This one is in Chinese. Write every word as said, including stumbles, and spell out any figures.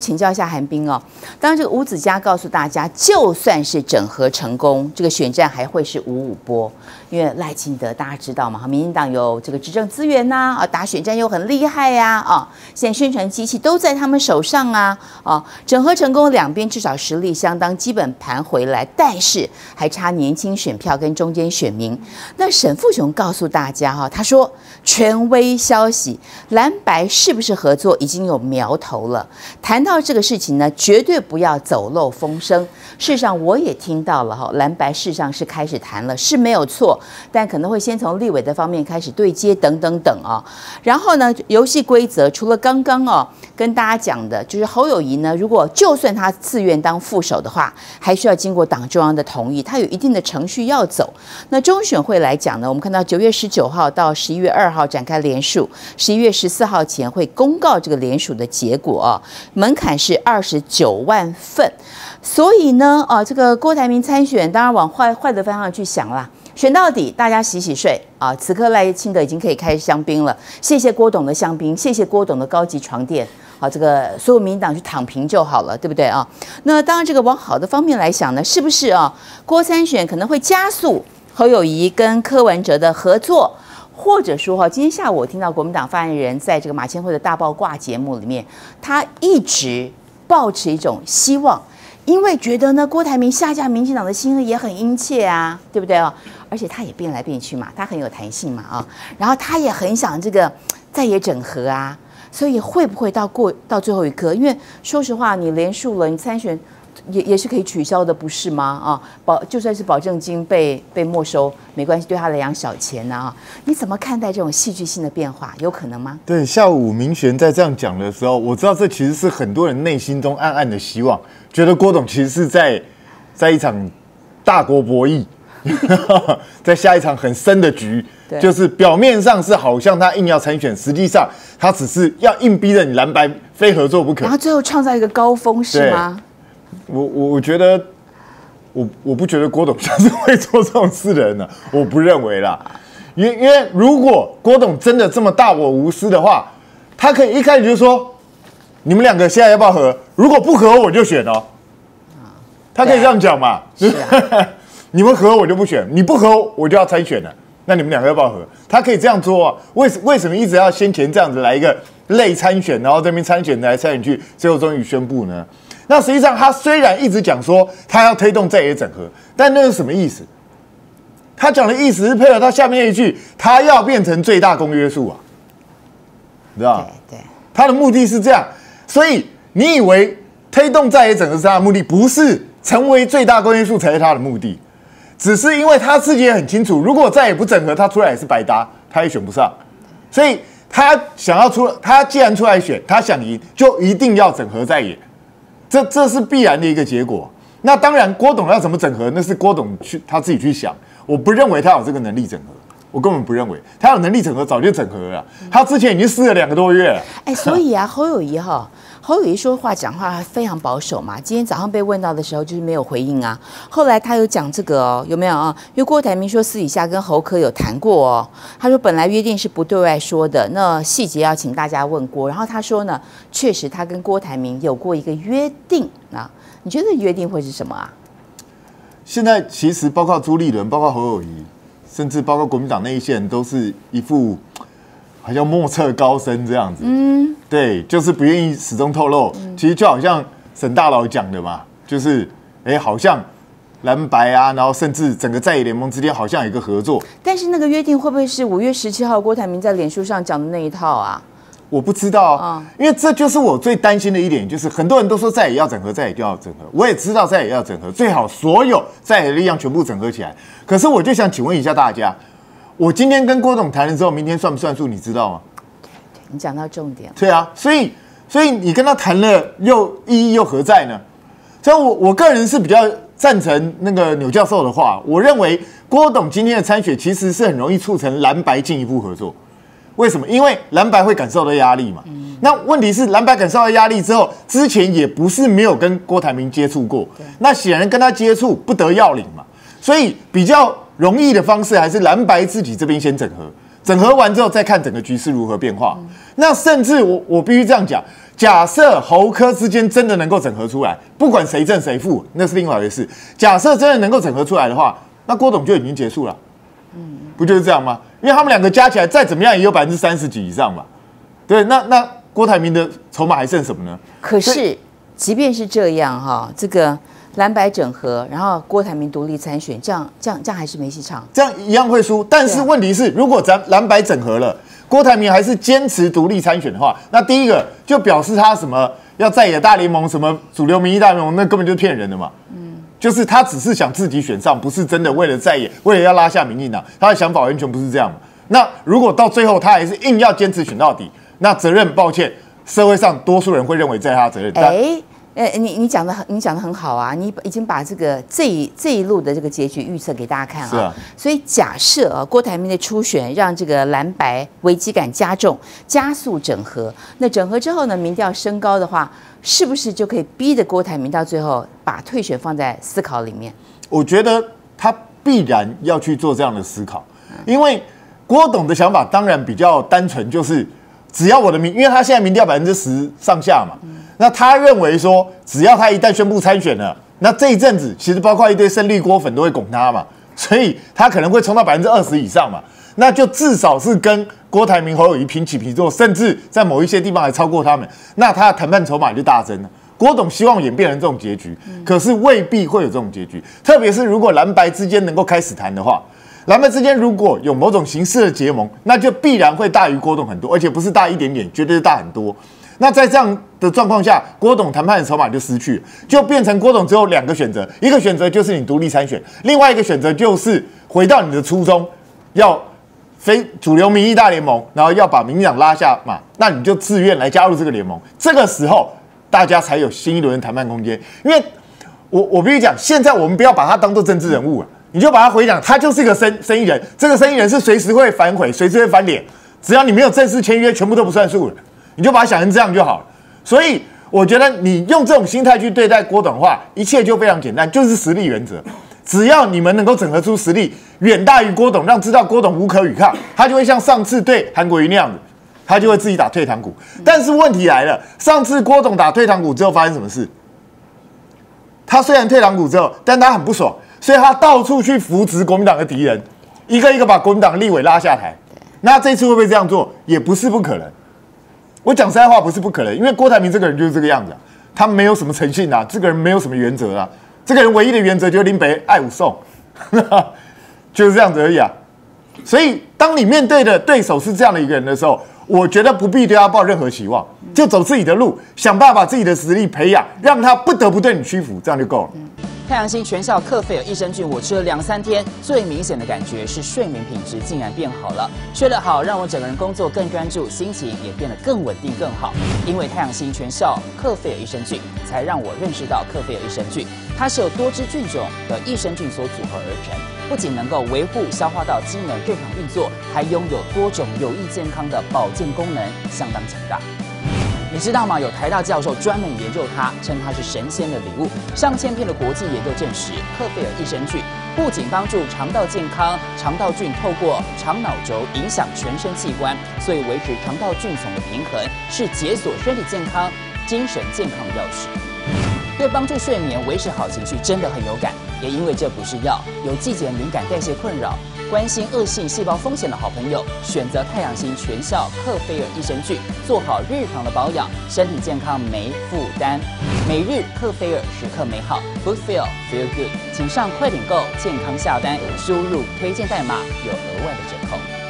请教一下韩冰哦。当然，这个吴子嘉告诉大家，就算是整合成功，这个选战还会是五五波，因为赖清德大家知道嘛，民进党有这个执政资源呐、啊，啊，打选战又很厉害呀、啊，啊，现在宣传机器都在他们手上啊，啊，整合成功，两边至少实力相当，基本盘回来，但是还差年轻选票跟中间选民。那沈富雄告诉大家哈、啊，他说权威消息，蓝白是不是合作已经有苗头了？谈到这个事情呢，绝对不要走漏风声。事实上，我也听到了哈，蓝白事实上是开始谈了，是没有错，但可能会先从立委的方面开始对接等等等啊。然后呢，游戏规则除了刚刚哦跟大家讲的，就是侯友宜呢，如果就算他自愿当副手的话，还需要经过党中央的同意，他有一定的程序要走。那中选会来讲呢，我们看到九月十九号到十一月二号展开联署，十一月十四号前会公告这个联署的结果啊，门槛是二十九万份。所以呢，啊，这个郭台铭参选，当然往坏坏的方向去想啦。选到底，大家洗洗睡啊！此刻赖清德已经可以开始香槟了，谢谢郭董的香槟，谢谢郭董的高级床垫。好，这个所有民进党去躺平就好了，对不对啊？那当然，这个往好的方面来想呢，是不是啊？郭参选可能会加速侯友宜跟柯文哲的合作，或者说哈，今天下午我听到国民党发言人在这个马千惠的大爆卦节目里面，他一直抱持一种希望。因为觉得呢，郭台铭下架民进党的心意也很殷切啊，对不对啊？而且他也变来变去嘛，他很有弹性嘛啊。然后他也很想这个在野整合啊，所以会不会到过到最后一刻？因为说实话，你连署了，你参选也也是可以取消的，不是吗？啊，保就算是保证金被被没收，没关系，对他来讲小钱呢啊。你怎么看待这种戏剧性的变化？有可能吗？ 对，下午明玄在这样讲的时候，我知道这其实是很多人内心中暗暗的希望。觉得郭董其实是在在一场大国博弈，在下一场很深的局，就是表面上是好像他硬要参选，实际上他只是要硬逼着你蓝白非合作不可， 然后最后创造一个高峰，是吗？ 我我我觉得，我我不觉得郭董像是会做这种事的人呢、啊，我不认为啦，因为因为如果郭董真的这么大我无私的话，他可以一开始就说。你们两个现在要不要合？如果不合，我就选哦。他可以这样讲嘛？是啊、你们合我就不选，你不合我就要参选了。那你们两个要不要合？他可以这样做啊。为什为什么一直要先前这样子来一个类参选，然后这边参选来参选去，最后终于宣布呢？那实际上他虽然一直讲说他要推动在野整合，但那是什么意思？他讲的意思是配合他下面一句，他要变成最大公约数啊，你知道吗？对对，他的目的是这样。所以你以为推动在野整合是他的目的，不是成为最大公约数才是他的目的，只是因为他自己也很清楚，如果再也不整合，他出来也是白搭，他也选不上，所以他想要出，他既然出来选，他想赢，就一定要整合在野，这这是必然的一个结果。那当然，郭董要怎么整合，那是郭董去他自己去想，我不认为他有这个能力整合。我根本不认为他有能力整合，早就整合了。他之前已经试了两个多月了。 哎，所以啊，侯友宜哈，侯友宜说话讲话非常保守嘛。今天早上被问到的时候，就是没有回应啊。后来他有讲这个哦，有没有啊？因为郭台铭说私底下跟侯科有谈过哦。他说本来约定是不对外说的，那细节要请大家问郭。然后他说呢，确实他跟郭台铭有过一个约定啊。你觉得约定会是什么啊？ 现在其实包括朱立伦，包括侯友宜。甚至包括国民党那一些人，都是一副好像莫测高深这样子。嗯，对，就是不愿意始终透露。嗯、其实就好像沈大佬讲的嘛，就是哎、欸，好像蓝白啊，然后甚至整个在野联盟之间好像有一个合作。 但是那个约定会不会是五月十七号郭台铭在脸书上讲的那一套啊？ 我不知道啊，因为这就是我最担心的一点，就是很多人都说在野要整合，在野就要整合，我也知道在野要整合，最好所有在野的力量全部整合起来。可是我就想请问一下大家，我今天跟郭董谈了之后，明天算不算数？你知道吗？ 对对，你讲到重点。 对啊，所以所以你跟他谈了，又意义又何在呢？所以我我个人是比较赞成那个钮教授的话，我认为郭董今天的参选其实是很容易促成蓝白进一步合作。为什么？因为蓝白会感受到压力嘛。嗯、那问题是蓝白感受到压力之后，之前也不是没有跟郭台铭接触过。那显然跟他接触不得要领嘛。所以比较容易的方式还是蓝白自己这边先整合，整合完之后再看整个局势如何变化。嗯、那甚至我我必须这样讲， 假设侯科之间真的能够整合出来，不管谁正谁负，那是另外一回事。假设真的能够整合出来的话，那郭董就已经结束了，嗯，不就是这样吗？因为他们两个加起来再怎么样也有百分之三十几以上吧，对，那那郭台铭的筹码还剩什么呢？ 可是，即便是这样哈，这个蓝白整合，然后郭台铭独立参选，这样这样这样还是没戏唱， 这样一样会输。但是问题是，如果咱蓝白整合了，郭台铭还是坚持独立参选的话，那第一个就表示他什么要在野大联盟，什么主流民意大联盟，那根本就是骗人的嘛。嗯，就是他只是想自己选上，不是真的为了在野，为了要拉下民进党，他的想法完全不是这样嘛。那如果到最后他还是硬要坚持选到底，那责任抱歉，社会上多数人会认为在他责任。 哎。呃，你你讲的很，你讲的很好啊！你已经把这个这一这一路的这个结局预测给大家看啊。 是啊。 所以假设啊，郭台铭的初选让这个蓝白危机感加重，加速整合。那整合之后呢，民调升高的话，是不是就可以逼着郭台铭到最后把退选放在思考里面？ 我觉得他必然要去做这样的思考，因为郭董的想法当然比较单纯，就是只要我的民，因为他现在民调百分之十上下嘛。嗯，那他认为说，只要他一旦宣布参选了，那这一阵子其实包括一堆胜利郭粉都会拱他嘛，所以他可能会冲到百分之二十以上嘛，那就至少是跟郭台铭、侯友宜平起平坐，甚至在某一些地方还超过他们，那他的谈判筹码就大增了。郭董希望演变成这种结局，可是未必会有这种结局，特别是如果蓝白之间能够开始谈的话。蓝白之间如果有某种形式的结盟，那就必然会大于郭董很多，而且不是大一点点，绝对是大很多。那在这样的状况下，郭董谈判的筹码就失去了，就变成郭董只有两个选择，一个选择就是你独立参选，另外一个选择就是回到你的初衷，要非主流民意大联盟，然后要把民进党拉下马，那你就自愿来加入这个联盟。这个时候大家才有新一轮的谈判空间。因为我我必须讲，现在我们不要把他当作政治人物啊。你就把他回想，他就是一个生生意人，这个生意人是随时会反悔，随时会翻脸，只要你没有正式签约，全部都不算数了。你就把他想成这样就好了。所以我觉得你用这种心态去对待郭董的话，一切就非常简单，就是实力原则。只要你们能够整合出实力远大于郭董，让知道郭董无可与抗，他就会像上次对韩国瑜那样子，他就会自己打退堂鼓。但是问题来了，上次郭董打退堂鼓之后发生什么事？他虽然退堂鼓之后，但他很不爽。所以他到处去扶植国民党的敌人，一个一个把国民党立委拉下台。那这次会不会这样做？也不是不可能。我讲实在话，不是不可能，因为郭台铭这个人就是这个样子、啊，他没有什么诚信啊，这个人没有什么原则啊，这个人唯一的原则就是林北爱武送，就是这样子而已啊。所以，当你面对的对手是这样的一个人的时候，我觉得不必对他抱任何期望，就走自己的路，想办法把自己的实力培养，让他不得不对你屈服，这样就够了。 太阳星全效克菲尔益生菌，我吃了两三天，最明显的感觉是睡眠品质竟然变好了。睡得好，让我整个人工作更专注，心情也变得更稳定更好。因为太阳星全效克菲尔益生菌，才让我认识到克菲尔益生菌，它是由多支菌种的益生菌所组合而成，不仅能够维护消化道机能正常运作，还拥有多种有益健康的保健功能，相当强大。你知道吗？有台大教授专门研究它，称它是神仙的礼物。上千篇的国际研究证实，克菲尔益生菌不仅帮助肠道健康，肠道菌透过肠脑轴影响全身器官，所以维持肠道菌丛的平衡是解锁身体健康、精神健康的钥匙。对帮助睡眠、维持好情绪真的很有感。也因为这不是药，有季节敏感、代谢困扰、关心恶性细胞风险的好朋友，选择太阳星全效克菲尔益生菌，做好日常的保养，身体健康没负担。每日克菲尔，时刻美好 ，Good Feel Feel Good，请上快点购健康下单，输入推荐代码有额外的折扣。